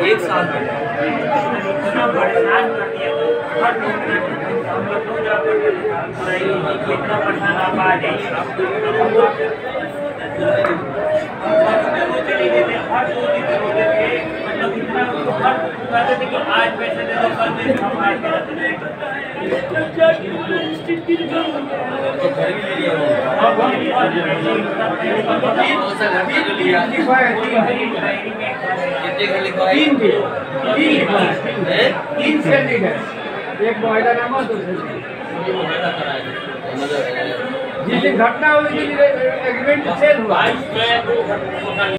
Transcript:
एक साल में इतना परेशान कर दिया हर हम लोग को जब इतना परेशान आप आ जाइए हर 2 दिन रोते थे मतलब इतना हर कहते थे कि आज पैसे दे दो कल दे दो हम आज करते थे एक मुआहदा नामा जिस दिन घटना हुई एग्रीमेंट सेल हुआ।